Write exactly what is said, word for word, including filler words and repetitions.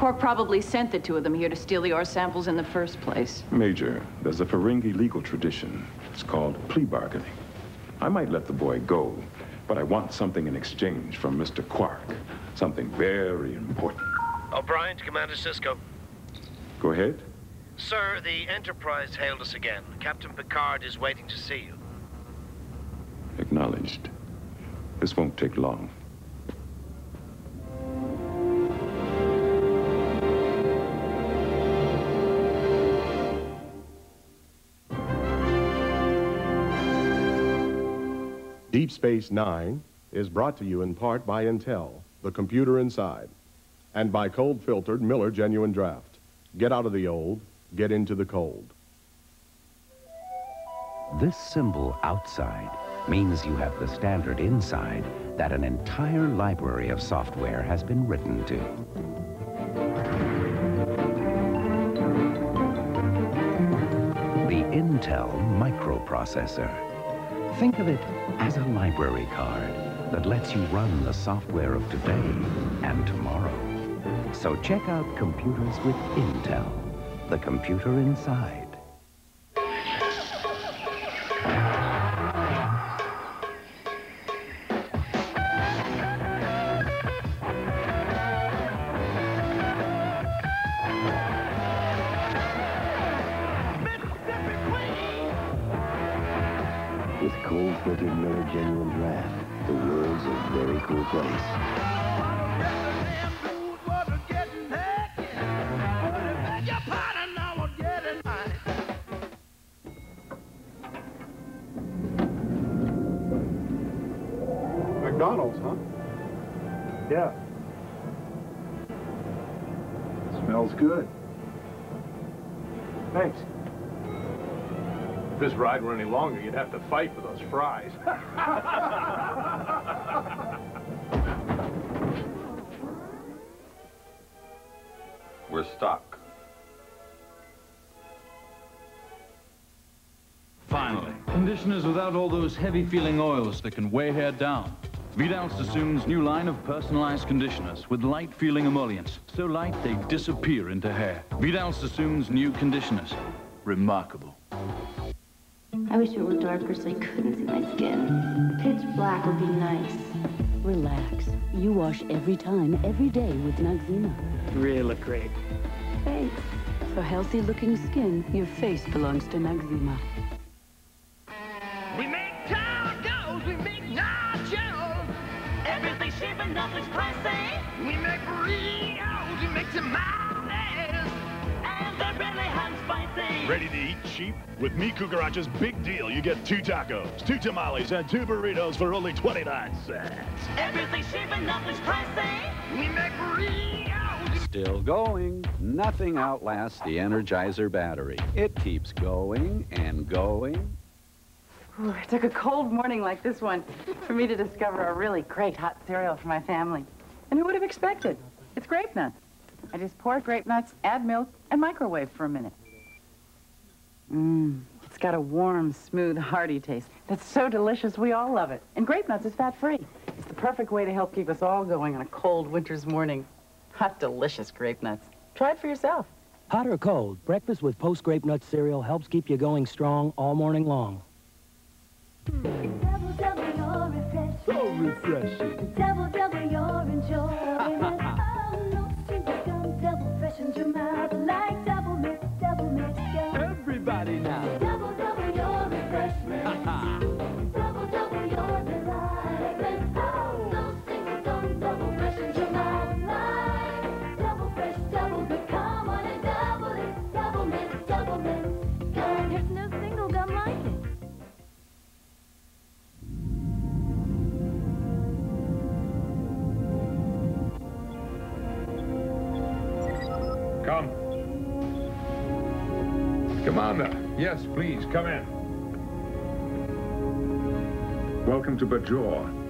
Quark probably sent the two of them here to steal the ore samples in the first place. Major, there's a Ferengi legal tradition. It's called plea bargaining. I might let the boy go, but I want something in exchange from Mister Quark. Something very important. O'Brien to Commander Sisko. Go ahead. Sir, the Enterprise hailed us again. Captain Picard is waiting to see you. Acknowledged. This won't take long. Deep Space Nine is brought to you in part by Intel, the computer inside, and by cold-filtered Miller Genuine Draft. Get out of the old, get into the cold. This symbol outside means you have the standard inside that an entire library of software has been written to. The Intel microprocessor. Think of it as a library card that lets you run the software of today and tomorrow. So check out computers with Intel, the computer inside. With cold-filtered Miller Genuine Draft, the world's a very cool place. McDonald's, huh? Yeah. Smells good. Thanks. If this ride were any longer, you'd have to fight for those fries. We're stuck. Finally, conditioners without all those heavy-feeling oils that can weigh hair down. Vidal Sassoon's new line of personalized conditioners with light-feeling emollients. So light, they disappear into hair. Vidal Sassoon's new conditioners. Remarkable. I wish it were darker so I couldn't see my skin. Pitch black would be nice. Relax. You wash every time, every day with Noxzema. You really look great. Thanks. For healthy-looking skin, your face belongs to Noxzema. We make tacos, we make nachos. Everything cheap and nothing's pricey. We make burritos, we make tamales. And they're really hot and spicy. Ready to eat cheap? With Mi Cucaracha's big deal, you get two tacos, two tamales, and two burritos for only twenty-nine cents. Everything's cheap and nothing's pricey. We make burritos. Still going. Nothing outlasts the Energizer battery. It keeps going and going. Ooh, it took a cold morning like this one for me to discover a really great hot cereal for my family. And who would have expected? It's Grape-Nuts. I just pour Grape-Nuts, add milk, and microwave for a minute. Mmm, it's got a warm, smooth, hearty taste that's so delicious we all love it. And Grape-Nuts is fat-free. It's the perfect way to help keep us all going on a cold winter's morning. Hot, delicious Grape-Nuts. Try it for yourself. Hot or cold, breakfast with Post Grape-Nuts cereal helps keep you going strong all morning long. Double, double, you're refreshing. So refreshing. Double, double, you're enjoying. Oh, no single gum, double freshens your mouth like Doublemint, Doublemint gum. Everybody now. Double, double, you're refreshing. Double, double, you're delight. Oh, no single gum, double freshens your mouth like double fresh, double good. Come on and double it, Doublemint, Doublemint gum. There's no single gum like it. Come. Commander. Yes, please, come in. Welcome to Bajor.